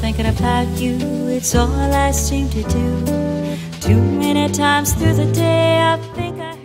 thinking about you, it's all I seem to do. Too many times through the day I think I